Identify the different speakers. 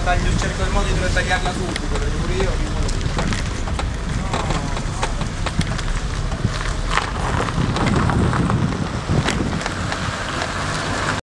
Speaker 1: taglio, cerco il modo di tagliarla subito, perché pure io